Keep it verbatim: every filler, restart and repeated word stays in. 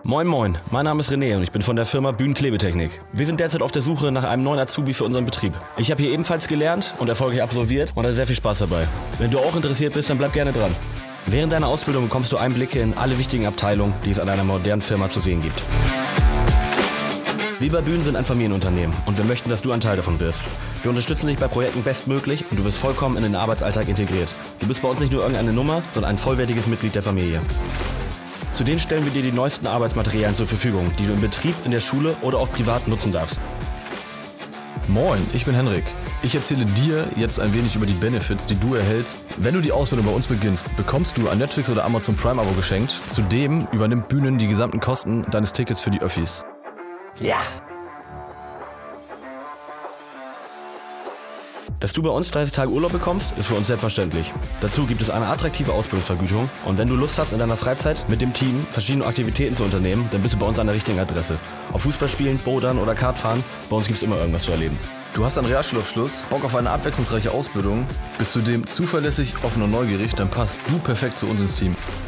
Moin moin, mein Name ist René und ich bin von der Firma Bühnen-Klebetechnik. Wir sind derzeit auf der Suche nach einem neuen Azubi für unseren Betrieb. Ich habe hier ebenfalls gelernt und erfolgreich absolviert und hatte sehr viel Spaß dabei. Wenn du auch interessiert bist, dann bleib gerne dran. Während deiner Ausbildung bekommst du Einblicke in alle wichtigen Abteilungen, die es an einer modernen Firma zu sehen gibt. Wir bei Bühnen sind ein Familienunternehmen und wir möchten, dass du ein Teil davon wirst. Wir unterstützen dich bei Projekten bestmöglich und du wirst vollkommen in den Arbeitsalltag integriert. Du bist bei uns nicht nur irgendeine Nummer, sondern ein vollwertiges Mitglied der Familie. Zudem stellen wir dir die neuesten Arbeitsmaterialien zur Verfügung, die du im Betrieb, in der Schule oder auch privat nutzen darfst. Moin, ich bin Henrik. Ich erzähle dir jetzt ein wenig über die Benefits, die du erhältst. Wenn du die Ausbildung bei uns beginnst, bekommst du ein Netflix oder Amazon Prime Abo geschenkt. Zudem übernimmt Bühnen die gesamten Kosten deines Tickets für die Öffis. Ja! Dass du bei uns dreißig Tage Urlaub bekommst, ist für uns selbstverständlich. Dazu gibt es eine attraktive Ausbildungsvergütung und wenn du Lust hast, in deiner Freizeit mit dem Team verschiedene Aktivitäten zu unternehmen, dann bist du bei uns an der richtigen Adresse. Ob Fußball spielen, Bouldern oder Kartfahren, bei uns gibt es immer irgendwas zu erleben. Du hast einen Realschulabschluss, Bock auf eine abwechslungsreiche Ausbildung, bist zudem zuverlässig, offen und neugierig, dann passt du perfekt zu uns ins Team.